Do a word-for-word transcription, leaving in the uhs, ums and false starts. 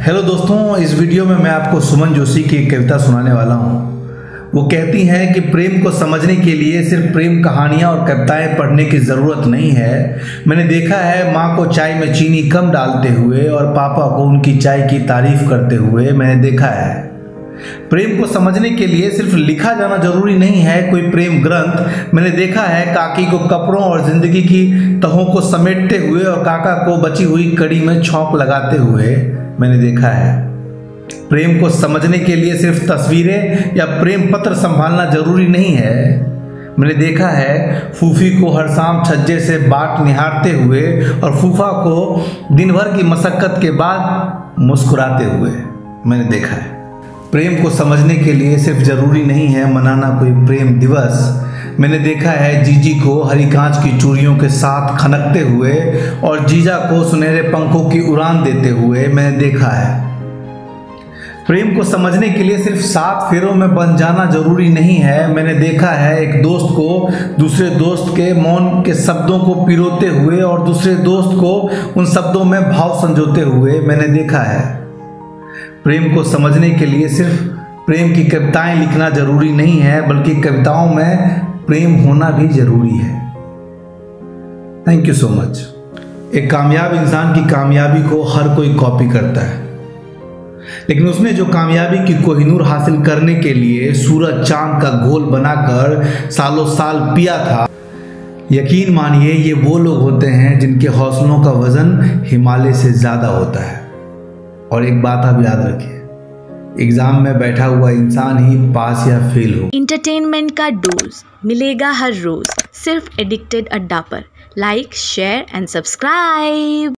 Hello दोस्तों, इस video में मैं आपको सुमन जोशी की एक कविता सुनाने वाला हूँ। वो कहती हैं कि प्रेम को समझने के लिए सिर्फ प्रेम कहानियाँ और कविताएं पढ़ने की ज़रूरत नहीं है। मैंने देखा है माँ को चाय में चीनी कम डालते हुए और पापा को उनकी चाय की तारीफ करते हुए। मैंने देखा है प्रेम को समझने के लिए सिर्फ लिखा जाना जरूरी नहीं है कोई प्रेम ग्रंथ। मैंने देखा है काकी को कपड़ों और जिंदगी की तहों को समेटते हुए और काका को बची हुई कड़ी में छौंक लगाते हुए। मैंने देखा है प्रेम को समझने के लिए सिर्फ तस्वीरें या प्रेम पत्र संभालना जरूरी नहीं है। मैंने देखा है फूफी को हर शाम छज्जे से बाट निहारते हुए और फूफा को दिन भर की मशक्कत के बाद मुस्कुराते हुए। मैंने देखा है प्रेम को समझने के लिए सिर्फ जरूरी नहीं है मनाना कोई प्रेम दिवस। मैंने देखा है जीजी को हरी कांच की चूड़ियों के साथ खनकते हुए और जीजा को सुनहरे पंखों की उड़ान देते हुए। मैंने देखा है प्रेम को समझने के लिए सिर्फ सात फेरों में बन जाना जरूरी नहीं है। मैंने देखा है एक दोस्त को दूसरे दोस्त के मौन के शब्दों को पिरोते हुए और दूसरे दोस्त को उन शब्दों में भाव संजोते हुए। मैंने देखा है प्रेम को समझने के लिए सिर्फ प्रेम की कविताएं लिखना जरूरी नहीं है, बल्कि कविताओं में प्रेम होना भी जरूरी है। Thank you so much. एक कामयाब इंसान की कामयाबी को हर कोई कॉपी करता है, लेकिन उसने जो कामयाबी की कोहिनूर हासिल करने के लिए सूरज चांद का घोल बनाकर सालों साल पिया था, यकीन मानिए ये वो लोग होते हैं जिनके हौसलों का वजन हिमालय से ज्यादा होता है। और एक बात आप याद रखिए, एग्जाम में बैठा हुआ इंसान ही पास या फेल हो। इंटरटेनमेंट का डोज मिलेगा हर रोज सिर्फ एडिक्टेड अड्डा पर। Like, share and subscribe.